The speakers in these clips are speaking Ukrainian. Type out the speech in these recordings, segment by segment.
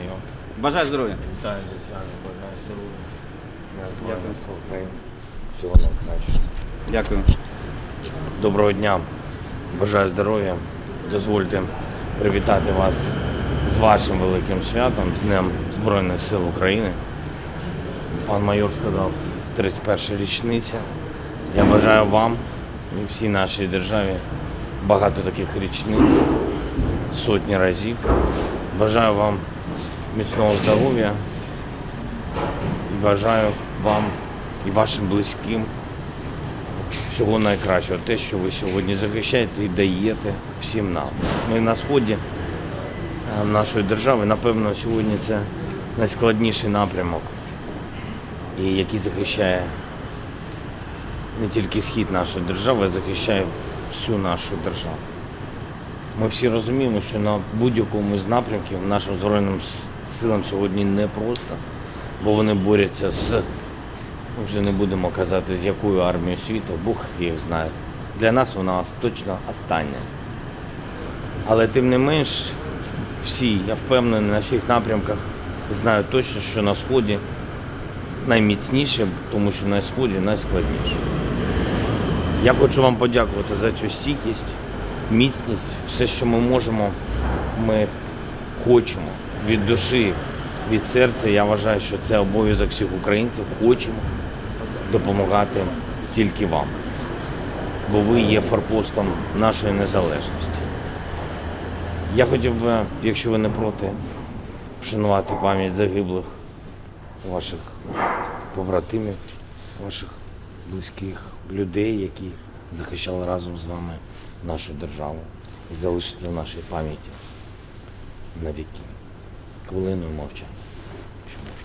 майор. Бажаю здоров'я. Вітаю, звичайно, бажаю здоров'я. Дякую. Всього найкращого. Дякую. Доброго дня. Бажаю здоров'я. Дозвольте привітати вас з вашим великим святом, з Днем Збройних сил України. Пан майор сказав, 31-ша річниця. Я бажаю вам і всій нашій державі багато таких річниць, сотні разів. Бажаю вам міцного здоров'я і бажаю вам і вашим близьким всього найкращого. Те, що ви сьогодні захищаєте і даєте всім нам. Ми на сході нашої держави, напевно, сьогодні це найскладніший напрямок, і який захищає не тільки схід нашої держави, а захищає всю нашу державу. Ми всі розуміємо, що на будь-якому з напрямків нашим Збройним силам сьогодні непросто, бо вони борються з, ми вже не будемо казати, з якою армією світу, Бог їх знає. Для нас вона точно остання. Але тим не менш, всі, я впевнений, на всіх напрямках знаю точно, що на Сході найміцніше, тому що на Сході найскладніше. Я хочу вам подякувати за цю стійкість, міцність, все, що ми можемо, ми хочемо від душі, від серця. Я вважаю, що це обов'язок всіх українців. Хочемо допомагати тільки вам, бо ви є форпостом нашої незалежності. Я хотів би, якщо ви не проти, вшанувати пам'ять загиблих ваших побратимів, ваших близьких людей, які захищали разом з вами нашу державу і залишиться в нашій пам'яті навіки. Хвилиною мовчання, якщо можна.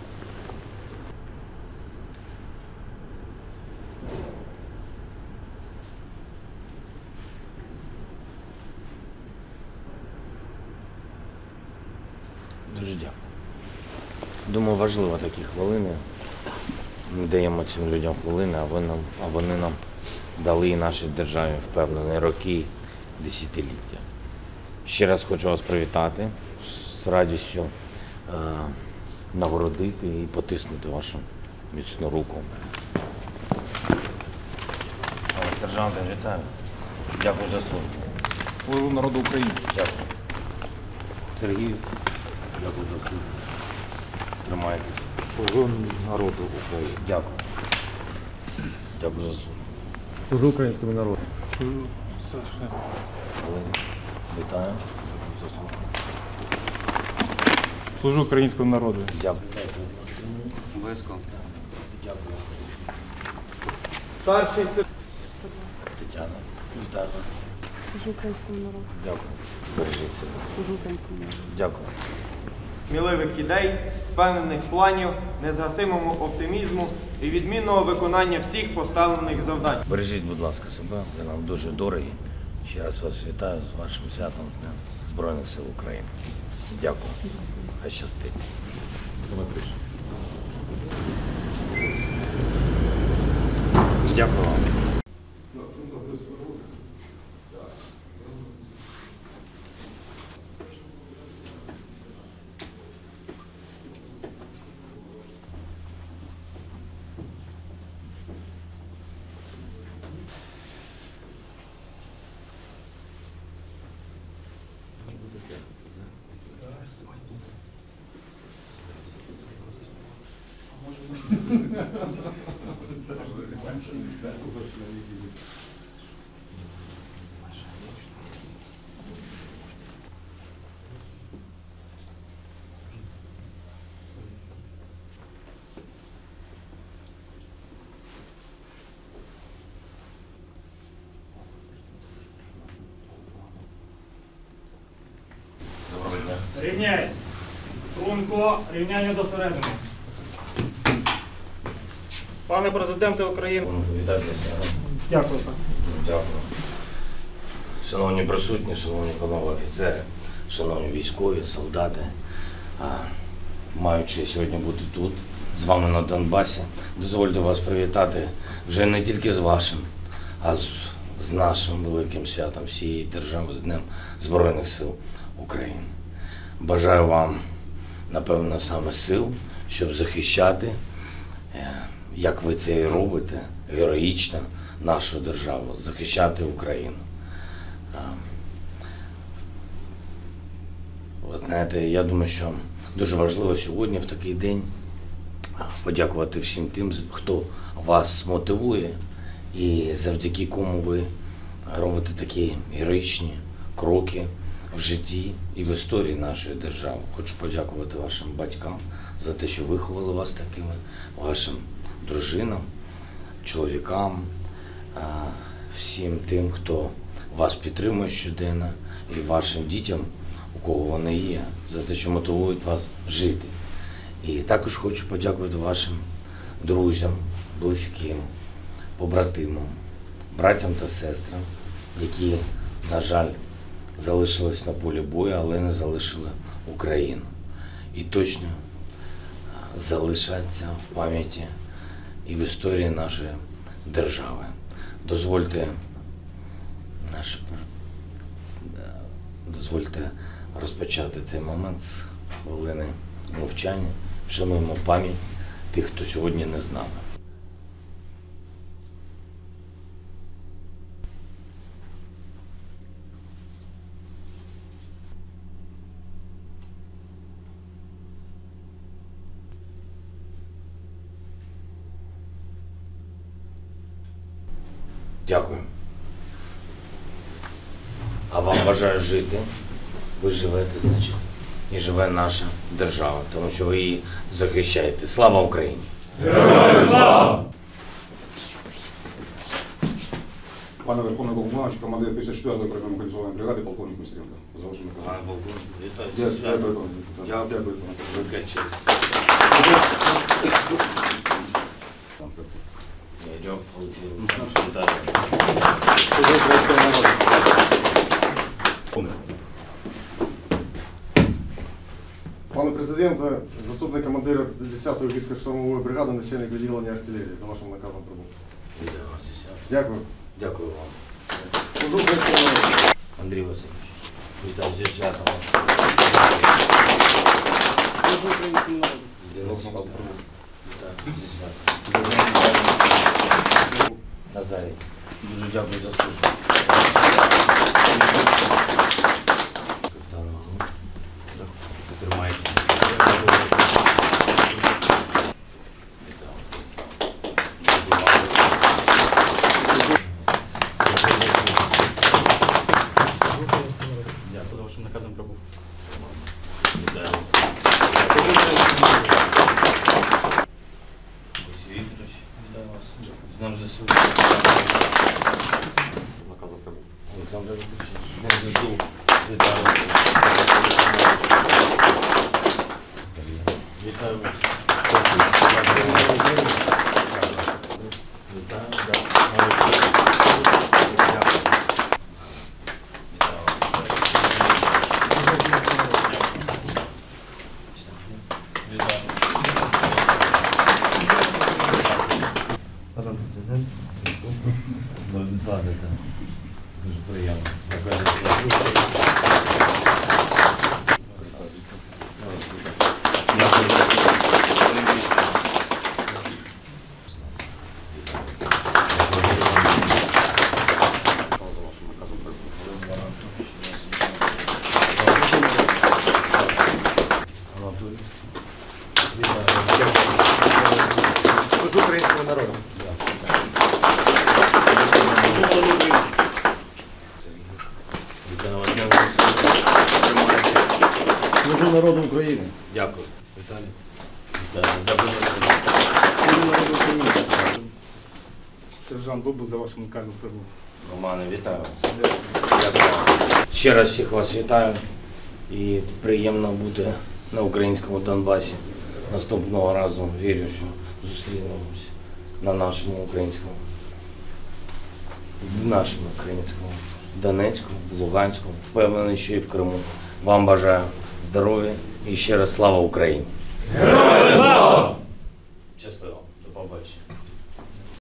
Дуже дякую. Думаю, важливо такі хвилини. Ми даємо цим людям хвилини, а вони нам дали і нашій державі, впевнені, роки, десятиліття. Ще раз хочу вас привітати, з радістю нагородити і потиснути вашу міцну руку. Пане сержанте, вітаю. Дякую за службу. Служу народу України. Дякую. Сергій, дякую за службу. Тримайтесь. Служу народу України. Дякую. Дякую за службу. Служу українському народу. Вітаю. Служу українському народу. Дякую. Обов'язково. Дякую. Старший сержант. Тетяна, вітаю вас. Служу українському народу. Дякую. Бережіть себе. Служу українському народу. Дякую. Сміливих ідей, впевнених планів, незгасимому оптимізму і відмінного виконання всіх поставлених завдань. Бережіть, будь ласка, себе. Ви нам дуже дорогі. Ще раз вас вітаю з вашим святом Днем Збройних сил України. Дякую. Хай щастить. Дякую вам. Доброго дня. Рівняйсь. Струнко, рівняння до середини. Пане президенте України. Вітаю вас. Дякую, пане. Дякую. Шановні присутні, шановні панове офіцери, шановні військові, солдати, маю честь сьогодні бути тут, з вами на Донбасі. Дозвольте вас привітати вже не тільки з вашим, а з нашим великим святом всієї держави, з Днем Збройних сил України. Бажаю вам напевно, саме сил, щоб захищати, як ви це і робите, героїчно нашу державу, захищати Україну. Ви знаєте, я думаю, що дуже важливо сьогодні, в такий день, подякувати всім тим, хто вас мотивує і завдяки кому ви робите такі героїчні кроки в житті і в історії нашої держави. Хочу подякувати вашим батькам за те, що виховали вас такими, вашим дружинам, чоловікам, всім тим, хто вас підтримує щоденно, і вашим дітям, у кого вони є, за те, що мотивують вас жити. І також хочу подякувати вашим друзям, близьким, побратимам, братям та сестрам, які, на жаль, залишились на полі бою, але не залишили Україну. І точно залишаться в пам'яті і в історії нашої держави. Дозвольте розпочати цей момент з хвилини мовчання. Вшануємо пам'ять тих, хто сьогодні не з нами. Дякую. А вам бажаю жити. Ви живете, значить, і живе наша держава, тому що ви її захищаєте. Слава Україні! Героям слава! Пане Верховний Головнокомандувач, командир 54-ї окремої механізованої бригади, полковник Мистренко. За вашим наказом. Пане полковник, вітаю. Дякую. Дякую. Викачити. Йдемо, вітаю. Пане президенте, заступник командира 10-ї гірсько-штурмової бригади, начальник відділення артилерії, за вашим наказом прибув. Вітаю вас, десятка. Дякую. Дякую вам. Служу українському народу. Андрій Васильович, вітаю зі святом. Служу українському народу. Денис Вітаю зі святом. Назарій, дуже дякую за службу. Капітан Магнут, тримайте. Вітаю вас, Дякую за вашим наказом прибув. Вітаю вас. Олексій Вікторович, вітаю вас. З ним ЗСУ. Наказом прибув. Олександр Вікторович, з ним ЗСУ. Вітаю вас. Вітаю вас. Вітаю, Пане президент. Владислав, дуже приємно. Дякую. Анатолій. Служу українському народу. Вітаю вас. Служу народу України. Дякую. Віталій. Дякую. Служу народу України. Сержант Бобук, за вашим наказом прибув. Романе, вітаю вас. Дякую. Ще раз всіх вас вітаю. І приємно бути на українському Донбасі. Наступного разу вірю, що зустрінемося на нашому українському, в нашому українському Донецьку, Луганську, впевнений, що і в Криму. Вам бажаю здоров'я і ще раз слава Україні! Героям слава! Щасливо, до побачення.